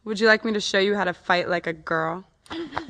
Would you like me to show you how to fight like a girl?